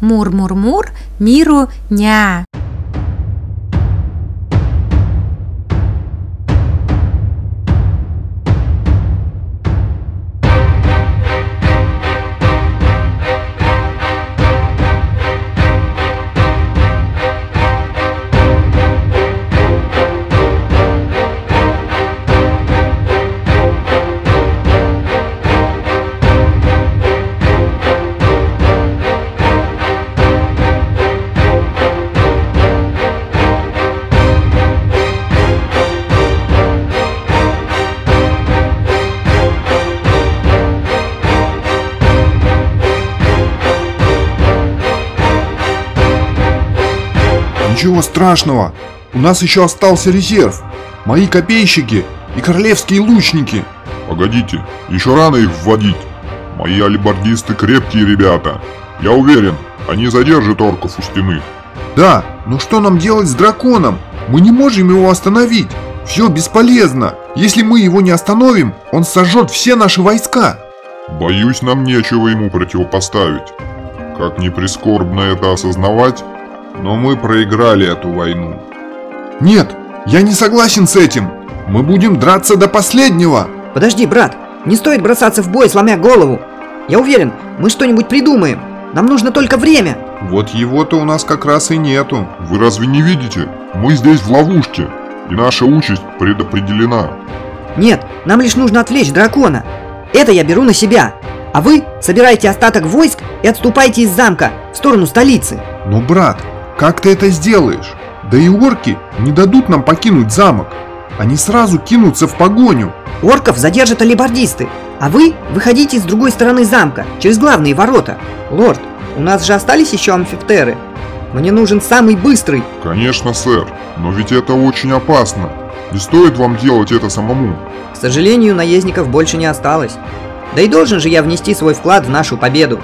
Мур-мур-мур, миру ня. Ничего страшного, у нас еще остался резерв. Мои копейщики и королевские лучники. Погодите, еще рано их вводить. Мои алибардисты крепкие ребята. Я уверен, они задержат орков у стены. Да, но что нам делать с драконом? Мы не можем его остановить. Все бесполезно. Если мы его не остановим, он сожжет все наши войска. Боюсь, нам нечего ему противопоставить. Как ни прискорбно это осознавать, но мы проиграли эту войну. Нет, я не согласен с этим. Мы будем драться до последнего. Подожди, брат, не стоит бросаться в бой, сломя голову. Я уверен, мы что-нибудь придумаем. Нам нужно только время. Вот его-то у нас как раз и нету. Вы разве не видите? Мы здесь в ловушке, и наша участь предопределена. Нет, нам лишь нужно отвлечь дракона. Это я беру на себя. А вы собирайте остаток войск и отступайте из замка в сторону столицы. Ну, брат, как ты это сделаешь? Да и орки не дадут нам покинуть замок. Они сразу кинутся в погоню. Орков задержат алибардисты, а вы выходите с другой стороны замка, через главные ворота. Лорд, у нас же остались еще амфиптеры. Мне нужен самый быстрый. Конечно, сэр, но ведь это очень опасно. Не стоит вам делать это самому. К сожалению, наездников больше не осталось. Да и должен же я внести свой вклад в нашу победу.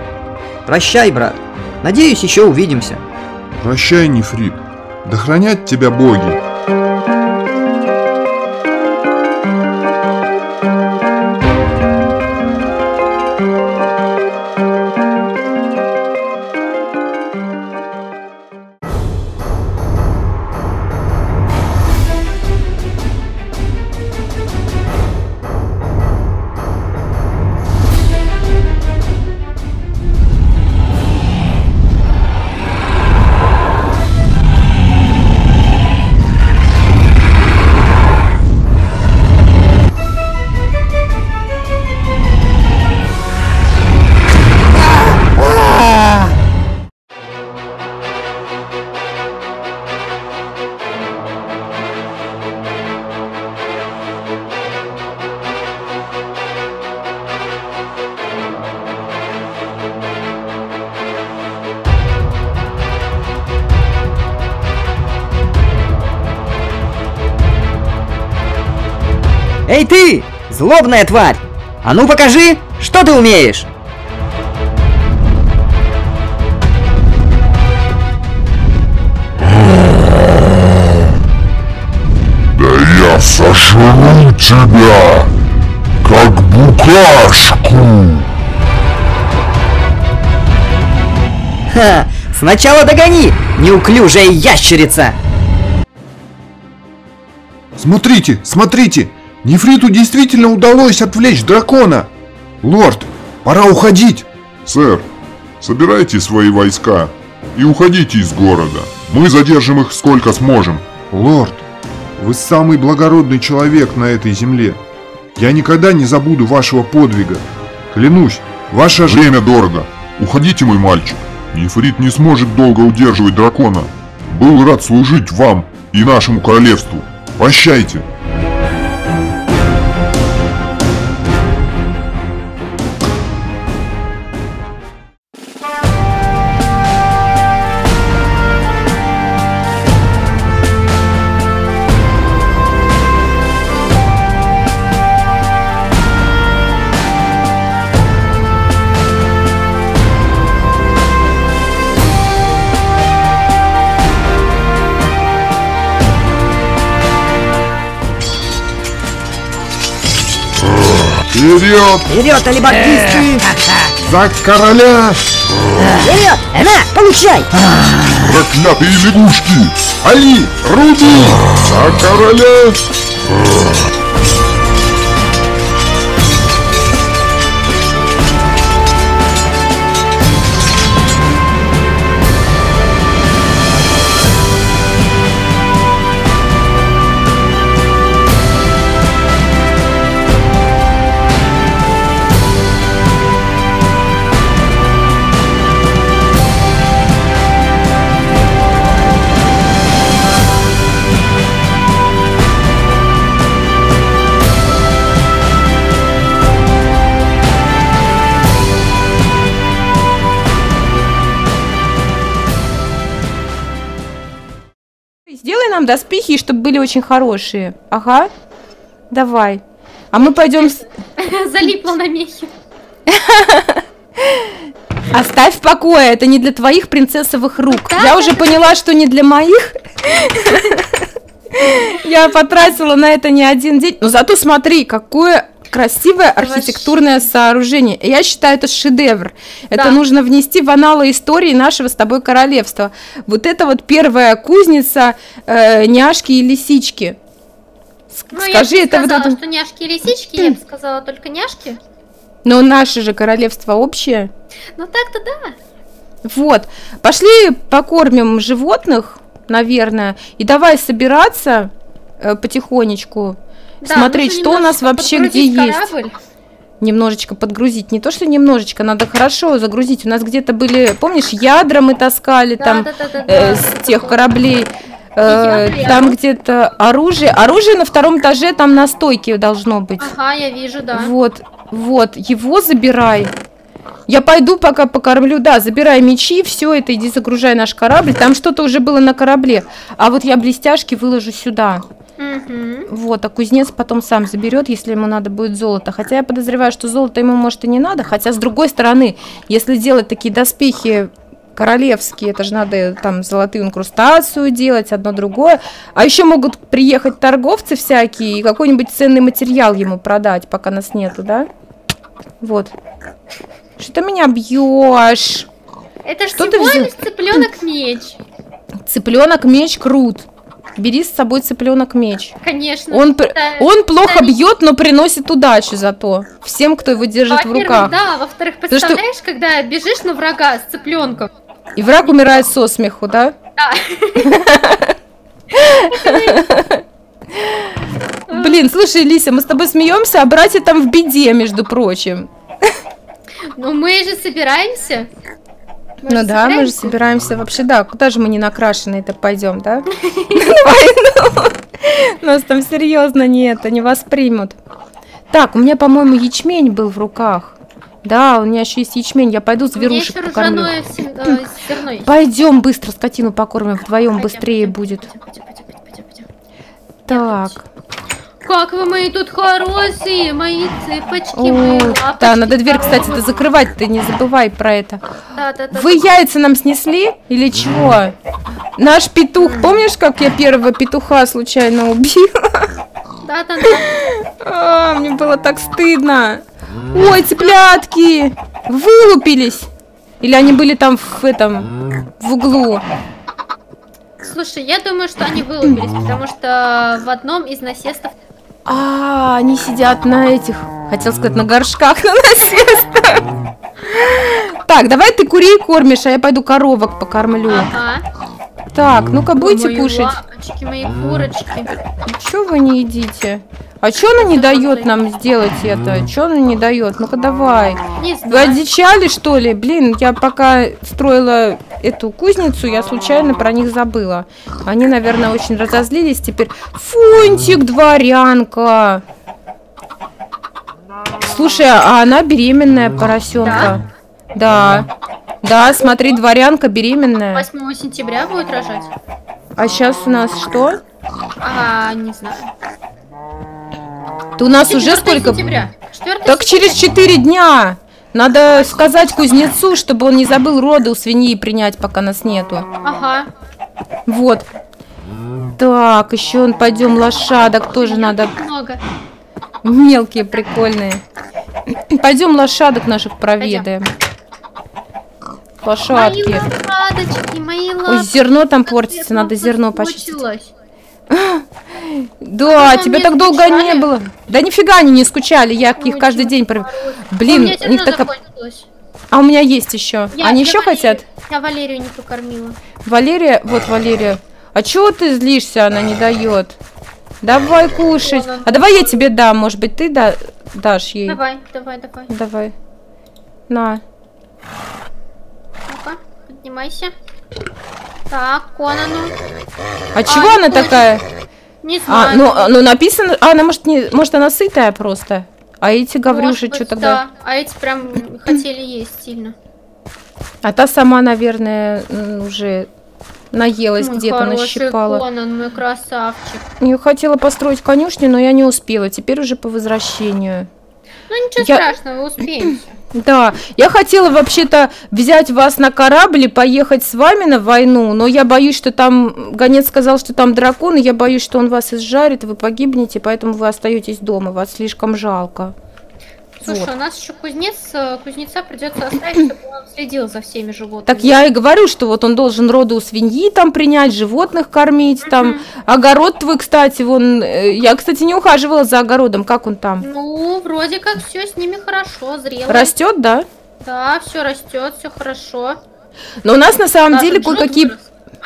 Прощай, брат. Надеюсь, еще увидимся. Прощай, Нефрит. Да хранят тебя боги. Эй ты, злобная тварь! А ну покажи, что ты умеешь! Да я сожру тебя, как букашку! Ха! Сначала догони, неуклюжая ящерица! Смотрите, смотрите! Нефриту действительно удалось отвлечь дракона! Лорд, пора уходить! Сэр, собирайте свои войска и уходите из города. Мы задержим их сколько сможем. Лорд, вы самый благородный человек на этой земле. Я никогда не забуду вашего подвига. Клянусь, ваше время дорого. Уходите, мой мальчик. Нефрит не сможет долго удерживать дракона. Был рад служить вам и нашему королевству. Прощайте. Вперед! Вперед, алибардисты! За короля! Вперед! На, получай! Проклятые лягушки! Али, руби! За короля! Сделай нам доспехи, чтобы были очень хорошие. Ага. Давай. А мы пойдем... Залипла на мехе. Оставь в покое, это не для твоих принцессовых рук. Я уже поняла, что не для моих. Я потратила на это не один день. Но зато смотри, какое красивое архитектурное сооружение. Я считаю, это шедевр. Это нужно внести в аналы истории нашего с тобой королевства. Вот это вот первая кузница няшки и лисички. Ну, скажи, я бы это сказала, вот это... что няшки и лисички, я бы сказала только няшки. Но наше же королевство общее. Ну так-то да. Вот. Пошли покормим животных, наверное, и давай собираться потихонечку, Да, смотреть, нужно что у нас вообще где подгрузить есть. корабль. Немножечко подгрузить. Не то, что немножечко, надо хорошо загрузить. У нас где-то были, помнишь, ядра мы таскали там с тех кораблей. Там где-то оружие. Оружие на втором этаже, там на стойке должно быть. Ага, я вижу, да. Вот, вот, его забирай. Я пойду пока покормлю, да, забирай мечи, все это, иди загружай наш корабль. Там что-то уже было на корабле. А вот я блестяшки выложу сюда. Вот, а кузнец потом сам заберет, если ему надо будет золото. Хотя я подозреваю, что золото ему, может, и не надо. Хотя, с другой стороны, если делать такие доспехи королевские, это же надо там золотую инкрустацию делать, одно другое. А еще могут приехать торговцы всякие и какой-нибудь ценный материал ему продать, пока нас нету, да? Вот. Что ты меня бьешь? Это ж Что ты всего взял? лишь цыпленок-меч. Цыпленок-меч крут. Бери с собой цыпленок-меч. Конечно. Он плохо бьет, но приносит удачу зато. Всем, кто его держит в руках. Да, во-вторых, что- представляешь, когда бежишь на врага с цыпленком. И враг умирает со смеху, да? Да. Блин, слушай, Лися, мы с тобой смеемся, а братья там в беде, между прочим. Ну мы же собираемся. Ну да, мы же собираемся вообще, да. Куда же мы не накрашенные-то пойдем, да? На войну. Нас там серьезно не воспримут. Так, у меня, по-моему, ячмень был в руках. Да, у меня еще есть ячмень. Я пойду зверушек покормлю. Зерно есть. Пойдем быстро скотину покормим, вдвоем быстрее будет. Пойдем. Так. Как вы мои тут хорошие, мои цыпочки, О, мои лапочки. да, надо дверь, здоровые. кстати, закрывать, ты не забывай про это. Да. Вы яйца нам снесли или чего? Наш петух, помнишь, как я первого петуха случайно убила? Да. А, мне было так стыдно. Ой, цыплятки! Вылупились! Или они были там в углу? Слушай, я думаю, что они вылупились, потому что в одном из насестов... А, они сидят на этих, хотел сказать, на горшках, на насестах. Так, давай ты курей кормишь, а я пойду коровок покормлю. Ага. Так, ну-ка, будете Мои кушать? лапочки, мои курочки. Чё вы не едите? А чё она не дает нам сделать это? Чё она не дает? Ну-ка давай. Не Вы знаю. одичали, что ли? Блин, я пока строила эту кузницу, я случайно про них забыла. Они, наверное, очень разозлились теперь. Фунтик, дворянка. Слушай, а она беременная, поросенка. Да. Да, смотри, дворянка беременная. 8 сентября будет рожать? А сейчас у нас что? Не знаю. Ты у нас 4 уже сколько? сентября. 4 Так через 4 дня. Надо сказать кузнецу, чтобы он не забыл роды у свиньи принять, пока нас нету. Ага. Вот. Так, еще пойдем лошадок тоже надо. Много. Мелкие, прикольные. Пойдем лошадок наших проведаем. Мои Лошадки. лопаточки, мои Ой, лапки. зерно там портится, надо зерно почистить. Соскучилась. Да, по тебя мне так долго скучали? не было. Да нифига они не скучали, я их Ой, каждый чего день... ты хорош. Блин, У меня у них зерно такая... закончилось. А у меня есть еще. Я Они для еще Валерии- хотят? Я Валерию не покормила. Валерия, вот Валерия. А чего ты злишься, она не дает? Давай кушать. Вон он. А давай я тебе дам, может быть, ты дашь ей? Давай. Давай. На. Ну-ка, поднимайся. Так, Конану. А чего она не такая? Не знаю. Ну написано... А, она может она сытая просто. А эти Может гаврюши быть, что тогда? Да, а эти прям хотели есть сильно. А та сама, наверное, уже наелась Мой где-то, хороший нащипала. Конан, мой красавчик. Я хотела построить конюшню, но я не успела. Теперь уже по возвращению. Ну ничего Я- страшного, успеемся. Да, я хотела вообще-то взять вас на корабль и поехать с вами на войну, но я боюсь, что там... Гонец сказал, что там дракон, и я боюсь, что он вас изжарит, и вы погибнете, поэтому вы остаетесь дома, вас слишком жалко. Слушай, Вот. у нас еще кузнеца придется оставить, чтобы он следил за всеми животными. Так я и говорю, что вот он должен роды у свиньи там принять, животных кормить, там, огород твой, кстати, вон... Я, кстати, не ухаживала за огородом, как он там? Ну, вроде как все с ними хорошо, зрело. Растет, да? Да, все растет, все хорошо. Но у нас на самом Даже деле джут кое-какие... вырос.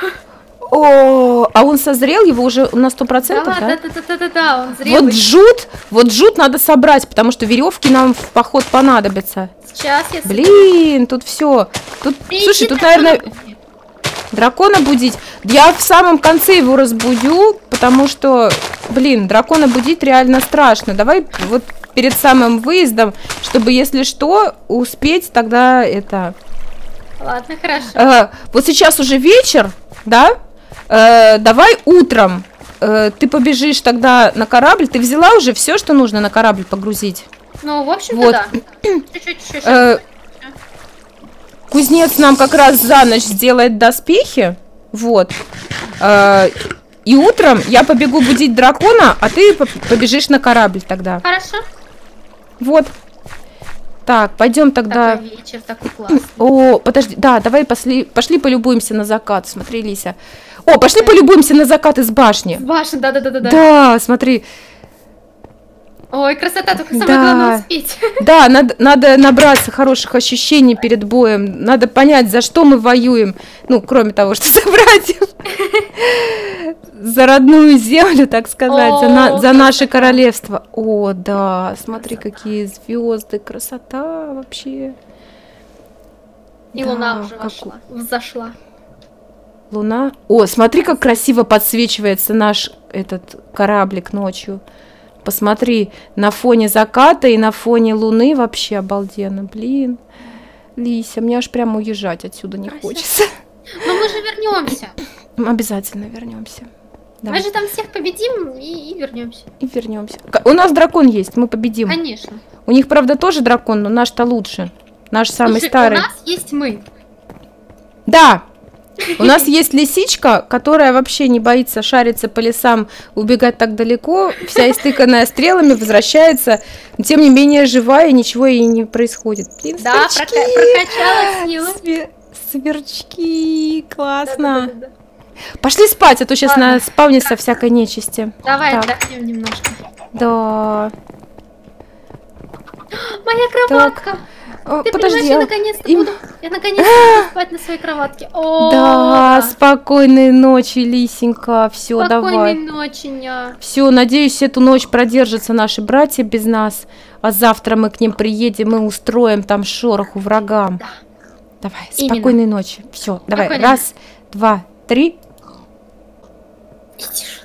О, а он созрел, его уже на 100%, да? Да, он зрелый. Вот джут надо собрать, потому что веревки нам в поход понадобятся. Сейчас я Блин, тут все. Тут, слушай, тут, наверное, дракона будить. Я в самом конце его разбудю, потому что, блин, дракона будить реально страшно. Давай вот перед самым выездом, чтобы, если что, успеть тогда это... Ладно, хорошо. Вот сейчас уже вечер, да? Давай утром ты побежишь тогда на корабль. Ты взяла уже все, что нужно на корабль погрузить? Ну, в общем-то, Вот. да. Чуть-чуть еще сейчас. Кузнец нам как раз за ночь сделает доспехи. Вот. И утром я побегу будить дракона, а ты побежишь на корабль тогда. Хорошо. Вот. Так, пойдем тогда. Такой вечер, такой классный. О, подожди, да, давай пошли полюбуемся на закат. Смотри, Лися. О, пошли полюбуемся на закат из башни. Башня, да. Да, смотри. Ой, красота, только самое Да. главное успеть. Да, надо набраться хороших ощущений перед боем. Надо понять, за что мы воюем. Ну, кроме того, что за братьев. За родную землю, так сказать, за наше королевство. О, да, смотри, какие звезды, красота вообще. И Да, луна уже как взошла. Луна. О, смотри, как красиво подсвечивается наш этот кораблик ночью. Посмотри, на фоне заката и на фоне луны вообще обалденно. Блин, Лися, мне аж прямо уезжать отсюда не Красиво. хочется. Но мы же вернемся. Обязательно вернемся. Да. Мы же там всех победим и вернемся. И вернемся. У нас дракон есть, мы победим. Конечно. У них, правда, тоже дракон, но наш-то лучше. Наш самый Слушай, старый. у нас есть мы. Да. У нас есть лисичка, которая вообще не боится шариться по лесам, убегать так далеко, вся истыканная стрелами, возвращается, но тем не менее живая, и ничего ей не происходит. Блин, Да, сверчки, прокачала силы. сверчки, классно. Да. Пошли спать, а то сейчас Ладно. спавнится всякой нечисти. Давай Так. отдохнем немножко. Да. Моя кроватка. Ты Подожди. понимаешь, я наконец-то буду спать на своей кроватке. О, Да, спокойной ночи, Лисенька. Все, спокойной давай. ночи, ня. Все, надеюсь, эту ночь продержатся наши братья без нас, а завтра мы к ним приедем и устроим там шороху врагам. Да. Давай, Именно. спокойной ночи. Все, давай, Спокойной раз, два, три. И тишина.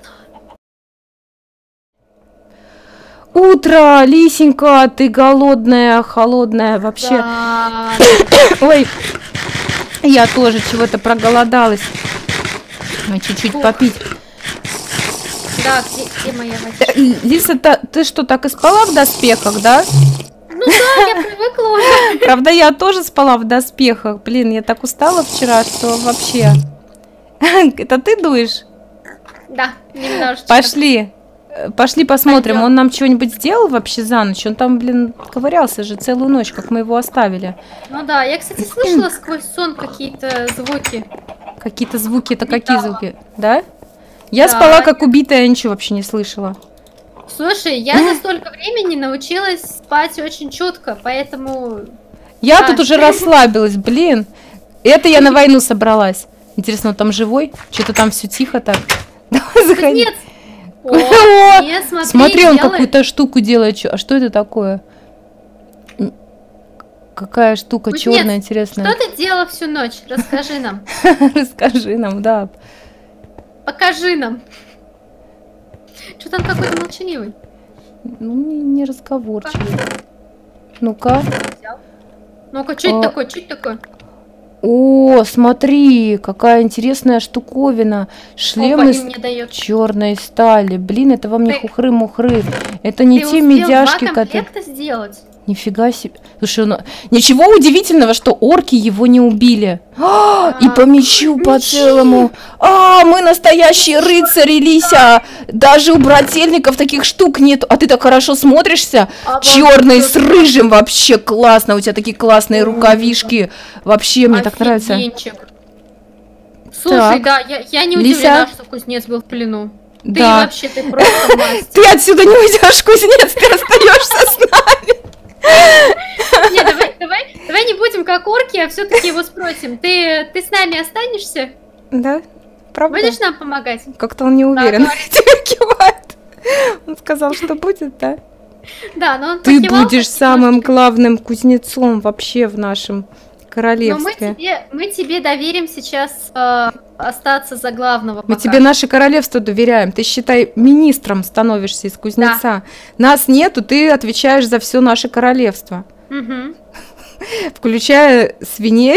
Утро, Лисенька, ты голодная, холодная вообще. Да. Ой, я тоже чего-то проголодалась. Ой, чуть-чуть Фух. попить. Да, где моя водичка? Лиса, ты что, так и спала в доспехах, да? Ну да, я привыкла уже. Правда, я тоже спала в доспехах. Блин, я так устала вчера, что вообще... Это ты дуешь? Да, немножечко. Пошли. Пошли посмотрим, Пойдем. он нам что-нибудь сделал вообще за ночь? Он там, блин, ковырялся же целую ночь, как мы его оставили. Ну да, я, кстати, слышала сквозь сон какие-то звуки. Какие-то звуки, это какие Металла. звуки? Да? Я Да. спала как убитая, я ничего вообще не слышала. Слушай, я за столько времени научилась спать очень четко, поэтому... Я А. тут уже расслабилась, блин. Это я на войну собралась. Интересно, он там живой? Что-то там все тихо так. Давай заходи. Нет! О, Нет, смотри, Смотри, он делает. какую-то штуку делает. А что это такое? Какая штука Кузнец, черная, интересная. Что ты делала всю ночь? Расскажи нам. Расскажи нам, да. Покажи нам. Что там какой-то молчаливый? Ну, не разговорчивый. Ну-ка. Ну-ка, что А. это такое? Что это такое? О, смотри, какая интересная штуковина. Шлем Опа, из и мне дает. черной стали. Блин, это вам не Ты- хухры-мухры. Это не Ты те успел медяшки, два которые... комплекта сделать? Нифига себе. Слушай, ну, ничего удивительного, что орки его не убили. И по мечу по мечи. целому. Мы настоящие рыцари, Лися. Даже у брательников таких штук нет. А ты так хорошо смотришься. Черный с рыжим. Вообще классно. У тебя такие классные рукавишки. Вообще, мне так нравится. Офигенчик. Слушай, Так. да, я не Лися? удивлена, что кузнец был в плену. Ты Да. вообще, ты просто мастер. Ты отсюда не уйдешь, кузнец. Ты остаешься с нами. Не, давай не будем как орки, а все-таки его спросим. Ты с нами останешься? Да, правда? Будешь нам помогать? Как-то он не уверен. говорит. Тебе кивает. Он сказал, что будет, да? Да, но он Ты покивал, будешь так самым немножко. главным кузнецом вообще в нашем Но мы королевстве. тебе доверим сейчас остаться за главного. Мы пока. тебе наше королевство доверяем. Ты, считай, министром становишься из кузнеца. Нас нету, ты отвечаешь за все наше королевство. Мгм. Включая свиней,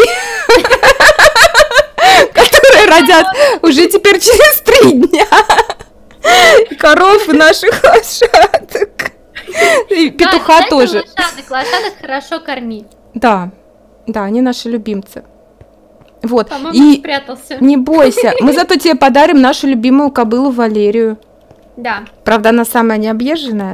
которые родят уже теперь через 3 дня. И коров и наших лошадок. И Да, петуха обязательно тоже. Лошадок хорошо корми. Да, да, они наши любимцы. Вот, По-моему, и спрятался. не бойся, мы зато тебе подарим нашу любимую кобылу Валерию. Да, Правда, она самая необъезженная.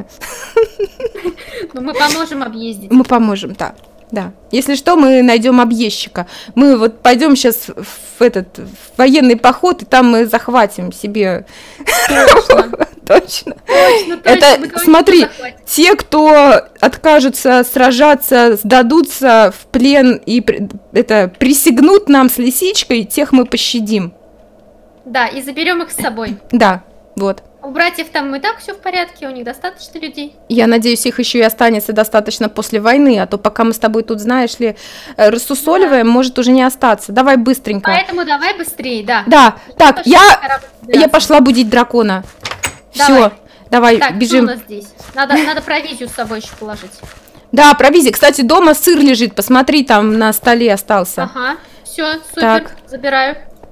но мы поможем объездить. Мы поможем, да. Да. Если что, мы найдем объездчика. Мы вот пойдем сейчас в военный поход, и там мы захватим себе. Точно. Точно. Точно, Это, мы кого-нибудь смотри, захватим. те, кто откажутся сражаться, сдадутся в плен и присягнут нам с лисичкой, тех мы пощадим. Да, и заберем их с собой. Да, вот. У братьев там и так все в порядке, у них достаточно людей. Я надеюсь, их еще и останется достаточно после войны, а то пока мы с тобой тут, знаешь ли, рассусоливаем, может уже не остаться. Давай быстренько. Поэтому давай быстрее, да. Да, так, Пошли я корабль собираться. пошла будить дракона. Давай. Все, давай, Так, что у бежим. нас здесь? Надо провизию с собой еще положить. Да, провизия. Кстати, дома сыр лежит, посмотри, там на столе остался. Ага, все, супер, Так. забираю.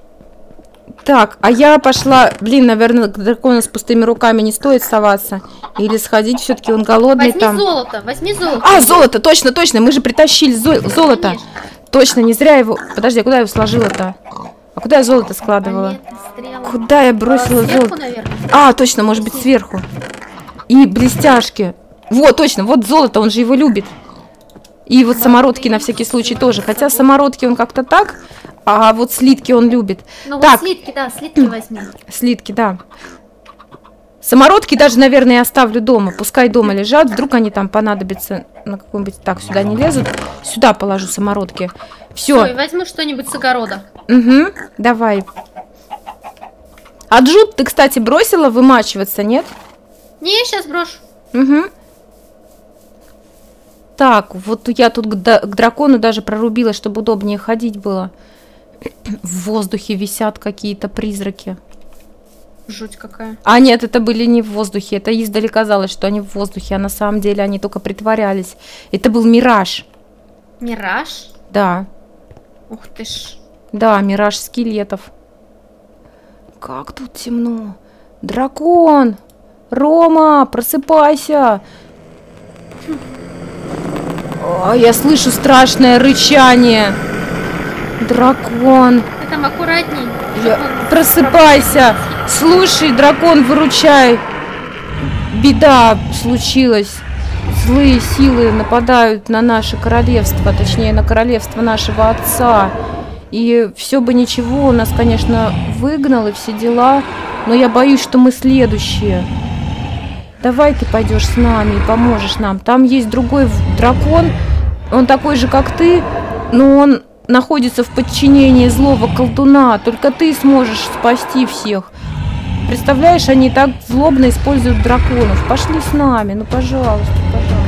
Так, а я пошла, блин, наверное, к дракону с пустыми руками не стоит соваться. Или сходить, все-таки он голодный Возьми там. золото, возьми золото. А, золото, точно, точно, мы же притащили золото. Конечно. Точно, не зря его... Подожди, а куда я его сложила-то? А куда я золото складывала? Монеты, стрелы. Куда я бросила Сверху, золото? наверное. А, точно, может быть, сверху. И блестяшки. Вот, точно, вот золото, он же его любит. И вот самородки на всякий случай тоже. Хотя самородки он как-то так, а вот слитки он любит. Ну Так. вот слитки, да, слитки возьми. Слитки, да. Самородки даже, наверное, оставлю дома. Пускай дома лежат, вдруг они там понадобятся на какой-нибудь... Так, сюда не лезут. Сюда положу самородки. Все, и Все. возьму что-нибудь с огорода. Угу, давай. А джут ты, кстати, бросила вымачиваться, нет? Не, я сейчас брошу. Угу. Так, вот я тут к дракону даже прорубила, чтобы удобнее ходить было. В воздухе висят какие-то призраки. Жуть какая. А нет, это были не в воздухе. Это издали казалось, что они в воздухе, а на самом деле они только притворялись. Это был мираж. Мираж? Да, Ух ты ж. да, мираж скелетов. Как тут темно. Дракон! Рома, просыпайся! Я слышу страшное рычание. Дракон. Ты там аккуратней. Просыпайся. Слушай, дракон, выручай. беда случилась. Злые силы нападают на наше королевство, точнее на королевство нашего отца. И все бы ничего, нас, конечно, выгнал и все дела, но я боюсь, что мы следующие. Давай ты пойдешь с нами и поможешь нам. Там есть другой дракон, он такой же, как ты, но он находится в подчинении злого колдуна. Только ты сможешь спасти всех. Представляешь, они так злобно используют драконов. Пошли с нами, ну пожалуйста, пожалуйста.